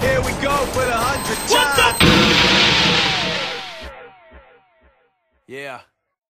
Here we go for the 100th time. Yeah.